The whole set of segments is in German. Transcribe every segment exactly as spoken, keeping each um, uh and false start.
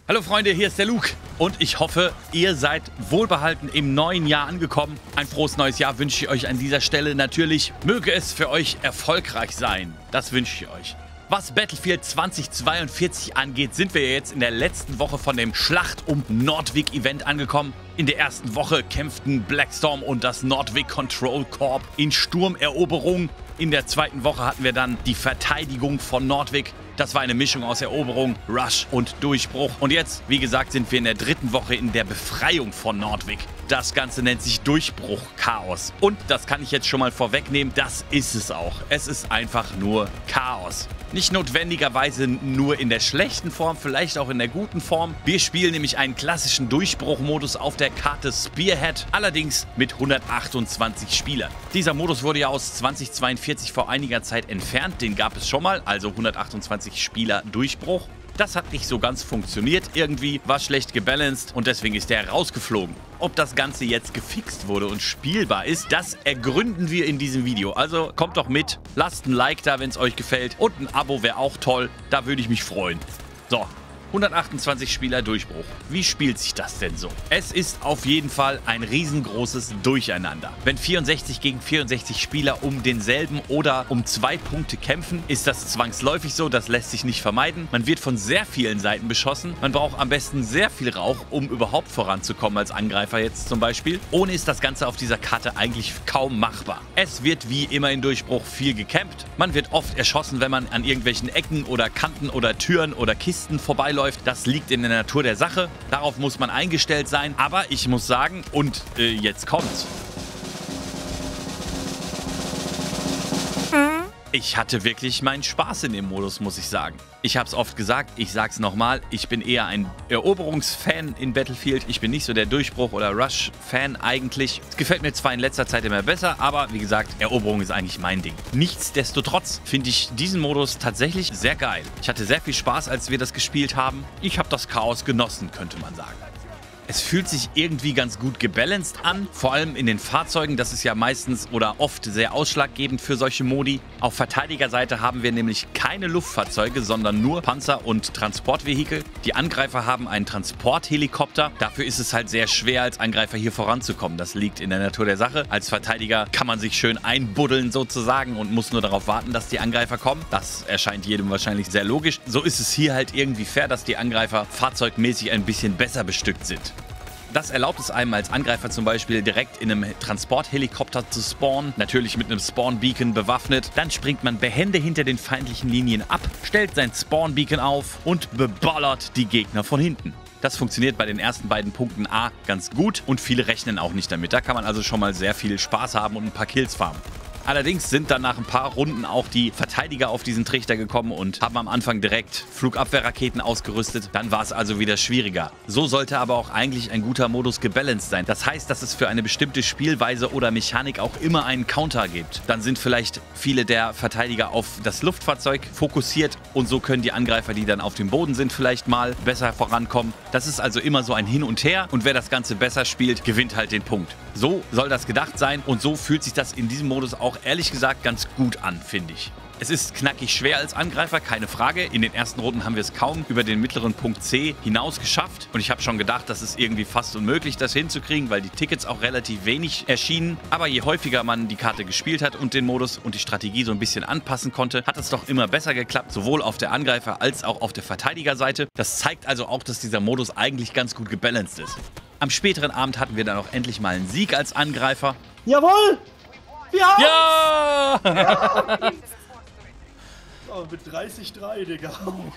Hallo Freunde, hier ist der Luke und ich hoffe, ihr seid wohlbehalten im neuen Jahr angekommen. Ein frohes neues Jahr wünsche ich euch an dieser Stelle natürlich. Möge es für euch erfolgreich sein. Das wünsche ich euch. Was Battlefield zweitausendzweiundvierzig angeht, sind wir jetzt in der letzten Woche von dem Schlacht um Nordvik Event angekommen. In der ersten Woche kämpften Blackstorm und das Nordvik Control Corps in Sturmeroberung. In der zweiten Woche hatten wir dann die Verteidigung von Nordvik. Das war eine Mischung aus Eroberung, Rush und Durchbruch. Und jetzt, wie gesagt, sind wir in der dritten Woche in der Befreiung von Nordvik. Das Ganze nennt sich Durchbruch Chaos. Und das kann ich jetzt schon mal vorwegnehmen, das ist es auch. Es ist einfach nur Chaos. Nicht notwendigerweise nur in der schlechten Form, vielleicht auch in der guten Form. Wir spielen nämlich einen klassischen Durchbruchmodus auf der Karte Spearhead, allerdings mit hundertachtundzwanzig Spielern. Dieser Modus wurde ja aus zweitausendzweiundvierzig vor einiger Zeit entfernt, den gab es schon mal, also hundertachtundzwanzig Spieler Durchbruch. Das hat nicht so ganz funktioniert, irgendwie war schlecht gebalanced und deswegen ist der rausgeflogen. Ob das Ganze jetzt gefixt wurde und spielbar ist, das ergründen wir in diesem Video. Also kommt doch mit, lasst ein Like da, wenn es euch gefällt und ein Abo wäre auch toll, da würde ich mich freuen. So. hundertachtundzwanzig Spieler Durchbruch. Wie spielt sich das denn so? Es ist auf jeden Fall ein riesengroßes Durcheinander. Wenn vierundsechzig gegen vierundsechzig Spieler um denselben oder um zwei Punkte kämpfen, ist das zwangsläufig so, das lässt sich nicht vermeiden. Man wird von sehr vielen Seiten beschossen. Man braucht am besten sehr viel Rauch, um überhaupt voranzukommen als Angreifer jetzt zum Beispiel. Ohne ist das Ganze auf dieser Karte eigentlich kaum machbar. Es wird wie immer in Durchbruch viel gecampt. Man wird oft erschossen, wenn man an irgendwelchen Ecken oder Kanten oder Türen oder Kisten vorbeiläuft. Das liegt in der Natur der Sache. Darauf muss man eingestellt sein. Aber ich muss sagen, und äh, jetzt kommt's. Ich hatte wirklich meinen Spaß in dem Modus, muss ich sagen. Ich habe es oft gesagt, ich sag's nochmal, ich bin eher ein Eroberungsfan in Battlefield. Ich bin nicht so der Durchbruch- oder Rush-Fan eigentlich. Es gefällt mir zwar in letzter Zeit immer besser, aber wie gesagt, Eroberung ist eigentlich mein Ding. Nichtsdestotrotz finde ich diesen Modus tatsächlich sehr geil. Ich hatte sehr viel Spaß, als wir das gespielt haben. Ich habe das Chaos genossen, könnte man sagen. Es fühlt sich irgendwie ganz gut gebalanced an, vor allem in den Fahrzeugen. Das ist ja meistens oder oft sehr ausschlaggebend für solche Modi. Auf Verteidigerseite haben wir nämlich keine Luftfahrzeuge, sondern nur Panzer und Transportvehikel. Die Angreifer haben einen Transporthelikopter. Dafür ist es halt sehr schwer, als Angreifer hier voranzukommen. Das liegt in der Natur der Sache. Als Verteidiger kann man sich schön einbuddeln sozusagen und muss nur darauf warten, dass die Angreifer kommen. Das erscheint jedem wahrscheinlich sehr logisch. So ist es hier halt irgendwie fair, dass die Angreifer fahrzeugmäßig ein bisschen besser bestückt sind. Das erlaubt es einem als Angreifer zum Beispiel direkt in einem Transporthelikopter zu spawnen, natürlich mit einem Spawn-Beacon bewaffnet. Dann springt man behende hinter den feindlichen Linien ab, stellt sein Spawn-Beacon auf und beballert die Gegner von hinten. Das funktioniert bei den ersten beiden Punkten A ganz gut und viele rechnen auch nicht damit. Da kann man also schon mal sehr viel Spaß haben und ein paar Kills farmen. Allerdings sind dann nach ein paar Runden auch die Verteidiger auf diesen Trichter gekommen und haben am Anfang direkt Flugabwehrraketen ausgerüstet. Dann war es also wieder schwieriger. So sollte aber auch eigentlich ein guter Modus gebalanced sein. Das heißt, dass es für eine bestimmte Spielweise oder Mechanik auch immer einen Counter gibt. Dann sind vielleicht viele der Verteidiger auf das Luftfahrzeug fokussiert und so können die Angreifer, die dann auf dem Boden sind, vielleicht mal besser vorankommen. Das ist also immer so ein Hin und Her und wer das Ganze besser spielt, gewinnt halt den Punkt. So soll das gedacht sein und so fühlt sich das in diesem Modus auch ehrlich gesagt ganz gut an, finde ich. Es ist knackig schwer als Angreifer, keine Frage. In den ersten Runden haben wir es kaum über den mittleren Punkt C hinaus geschafft. Und ich habe schon gedacht, das ist irgendwie fast unmöglich, das hinzukriegen, weil die Tickets auch relativ wenig erschienen. Aber je häufiger man die Karte gespielt hat und den Modus und die Strategie so ein bisschen anpassen konnte, hat es doch immer besser geklappt, sowohl auf der Angreifer- als auch auf der Verteidigerseite. Das zeigt also auch, dass dieser Modus eigentlich ganz gut gebalanced ist. Am späteren Abend hatten wir dann auch endlich mal einen Sieg als Angreifer. Jawohl! Ja! Ja! Ja! Oh, mit dreißig drei, Digga.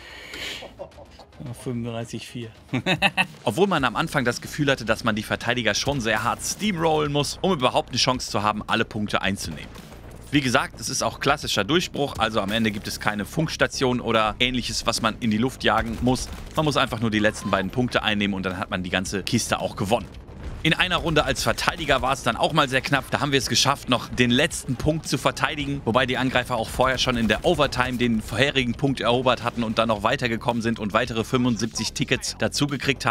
fünfunddreißig vier. Obwohl man am Anfang das Gefühl hatte, dass man die Verteidiger schon sehr hart steamrollen muss, um überhaupt eine Chance zu haben, alle Punkte einzunehmen. Wie gesagt, es ist auch klassischer Durchbruch, also am Ende gibt es keine Funkstation oder ähnliches, was man in die Luft jagen muss. Man muss einfach nur die letzten beiden Punkte einnehmen und dann hat man die ganze Kiste auch gewonnen. In einer Runde als Verteidiger war es dann auch mal sehr knapp. Da haben wir es geschafft, noch den letzten Punkt zu verteidigen. Wobei die Angreifer auch vorher schon in der Overtime den vorherigen Punkt erobert hatten und dann noch weitergekommen sind und weitere fünfundsiebzig Tickets dazugekriegt haben.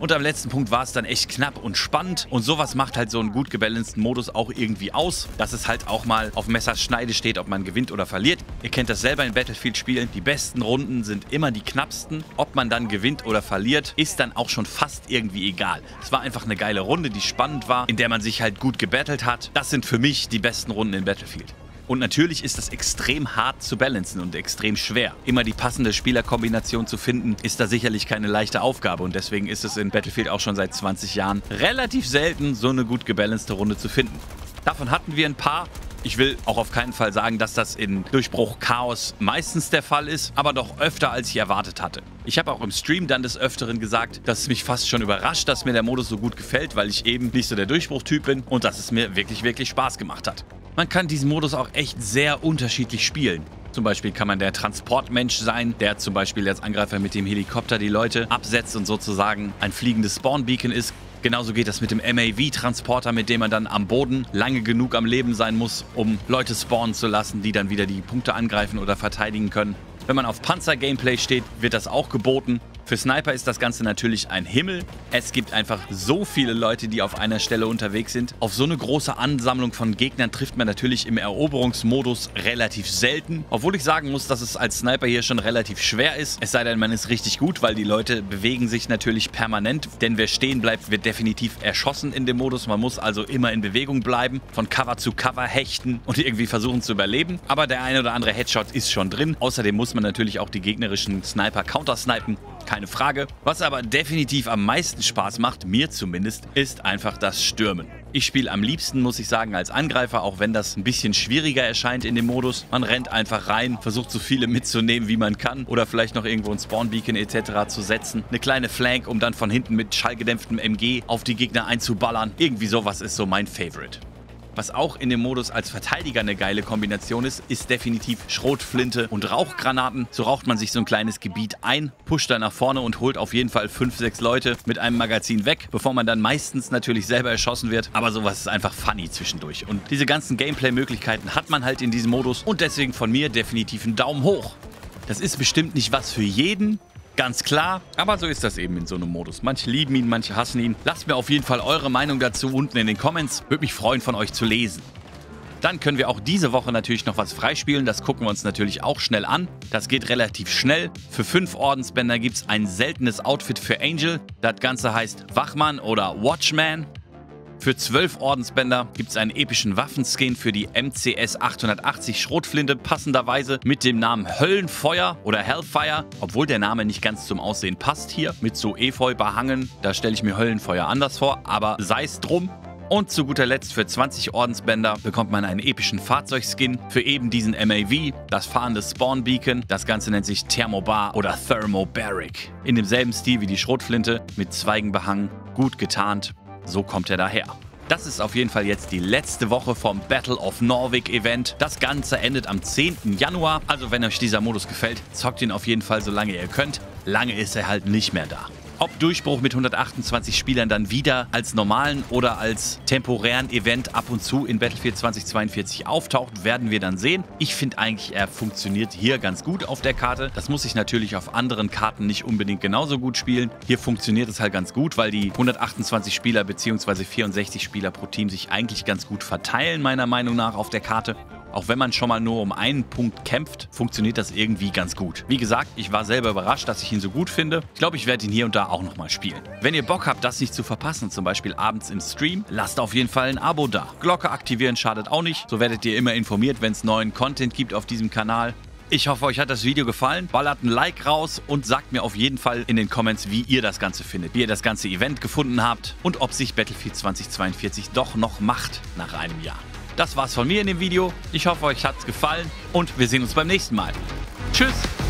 Und am letzten Punkt war es dann echt knapp und spannend. Und sowas macht halt so einen gut gebalanceden Modus auch irgendwie aus, dass es halt auch mal auf Messerschneide steht, ob man gewinnt oder verliert. Ihr kennt das selber in Battlefield-Spielen. Die besten Runden sind immer die knappsten. Ob man dann gewinnt oder verliert, ist dann auch schon fast irgendwie egal. Es war einfach eine geile Runde, die spannend war, in der man sich halt gut gebattelt hat. Das sind für mich die besten Runden in Battlefield. Und natürlich ist das extrem hart zu balancen und extrem schwer. Immer die passende Spielerkombination zu finden, ist da sicherlich keine leichte Aufgabe. Und deswegen ist es in Battlefield auch schon seit zwanzig Jahren relativ selten, so eine gut gebalancete Runde zu finden. Davon hatten wir ein paar. Ich will auch auf keinen Fall sagen, dass das in Durchbruch Chaos meistens der Fall ist, aber doch öfter, als ich erwartet hatte. Ich habe auch im Stream dann des Öfteren gesagt, dass es mich fast schon überrascht, dass mir der Modus so gut gefällt, weil ich eben nicht so der Durchbruchtyp bin und dass es mir wirklich, wirklich Spaß gemacht hat. Man kann diesen Modus auch echt sehr unterschiedlich spielen. Zum Beispiel kann man der Transportmensch sein, der zum Beispiel als Angreifer mit dem Helikopter die Leute absetzt und sozusagen ein fliegendes Spawn-Beacon ist. Genauso geht das mit dem M A V-Transporter, mit dem man dann am Boden lange genug am Leben sein muss, um Leute spawnen zu lassen, die dann wieder die Punkte angreifen oder verteidigen können. Wenn man auf Panzer-Gameplay steht, wird das auch geboten. Für Sniper ist das Ganze natürlich ein Himmel. Es gibt einfach so viele Leute, die auf einer Stelle unterwegs sind. Auf so eine große Ansammlung von Gegnern trifft man natürlich im Eroberungsmodus relativ selten. Obwohl ich sagen muss, dass es als Sniper hier schon relativ schwer ist. Es sei denn, man ist richtig gut, weil die Leute bewegen sich natürlich permanent. Denn wer stehen bleibt, wird definitiv erschossen in dem Modus. Man muss also immer in Bewegung bleiben, von Cover zu Cover hechten und irgendwie versuchen zu überleben. Aber der eine oder andere Headshot ist schon drin. Außerdem muss man natürlich auch die gegnerischen Sniper countersnipen. Keine Frage. Was aber definitiv am meisten Spaß macht, mir zumindest, ist einfach das Stürmen. Ich spiele am liebsten, muss ich sagen, als Angreifer, auch wenn das ein bisschen schwieriger erscheint in dem Modus. Man rennt einfach rein, versucht so viele mitzunehmen, wie man kann oder vielleicht noch irgendwo ein Spawn-Beacon et cetera zu setzen. Eine kleine Flank, um dann von hinten mit schallgedämpftem M G auf die Gegner einzuballern. Irgendwie sowas ist so mein Favorite. Was auch in dem Modus als Verteidiger eine geile Kombination ist, ist definitiv Schrotflinte und Rauchgranaten. So raucht man sich so ein kleines Gebiet ein, pusht dann nach vorne und holt auf jeden Fall fünf, sechs Leute mit einem Magazin weg, bevor man dann meistens natürlich selber erschossen wird. Aber sowas ist einfach funny zwischendurch. Und diese ganzen Gameplay-Möglichkeiten hat man halt in diesem Modus und deswegen von mir definitiv einen Daumen hoch. Das ist bestimmt nicht was für jeden. Ganz klar, aber so ist das eben in so einem Modus. Manche lieben ihn, manche hassen ihn. Lasst mir auf jeden Fall eure Meinung dazu unten in den Comments. Würde mich freuen, von euch zu lesen. Dann können wir auch diese Woche natürlich noch was freispielen. Das gucken wir uns natürlich auch schnell an. Das geht relativ schnell. Für fünf Ordensbänder gibt es ein seltenes Outfit für Angel. Das Ganze heißt Wachmann oder Watchman. Für zwölf Ordensbänder gibt es einen epischen Waffenskin für die M C S achthundertachtzig Schrotflinte, passenderweise mit dem Namen Höllenfeuer oder Hellfire, obwohl der Name nicht ganz zum Aussehen passt hier, mit so Efeu behangen. Da stelle ich mir Höllenfeuer anders vor, aber sei es drum. Und zu guter Letzt für zwanzig Ordensbänder bekommt man einen epischen Fahrzeugskin für eben diesen M A V, das fahrende Spawn Beacon. Das Ganze nennt sich Thermobar oder Thermobaric. In demselben Stil wie die Schrotflinte, mit Zweigen behangen, gut getarnt. So kommt er daher. Das ist auf jeden Fall jetzt die letzte Woche vom Battle of Norvik Event. Das Ganze endet am zehnten Januar. Also wenn euch dieser Modus gefällt, zockt ihn auf jeden Fall so lange ihr könnt. Lange ist er halt nicht mehr da. Ob Durchbruch mit hundertachtundzwanzig Spielern dann wieder als normalen oder als temporären Event ab und zu in Battlefield zweitausendzweiundvierzig auftaucht, werden wir dann sehen. Ich finde eigentlich, er funktioniert hier ganz gut auf der Karte. Das muss ich natürlich auf anderen Karten nicht unbedingt genauso gut spielen. Hier funktioniert es halt ganz gut, weil die hundertachtundzwanzig Spieler bzw. vierundsechzig Spieler pro Team sich eigentlich ganz gut verteilen, meiner Meinung nach, auf der Karte. Auch wenn man schon mal nur um einen Punkt kämpft, funktioniert das irgendwie ganz gut. Wie gesagt, ich war selber überrascht, dass ich ihn so gut finde. Ich glaube, ich werde ihn hier und da auch nochmal spielen. Wenn ihr Bock habt, das nicht zu verpassen, zum Beispiel abends im Stream, lasst auf jeden Fall ein Abo da. Glocke aktivieren schadet auch nicht. So werdet ihr immer informiert, wenn es neuen Content gibt auf diesem Kanal. Ich hoffe, euch hat das Video gefallen. Ballert ein Like raus und sagt mir auf jeden Fall in den Comments, wie ihr das Ganze findet, wie ihr das ganze Event gefunden habt und ob sich Battlefield zweitausendzweiundvierzig doch noch macht nach einem Jahr. Das war's von mir in dem Video. Ich hoffe, euch hat's gefallen und wir sehen uns beim nächsten Mal. Tschüss!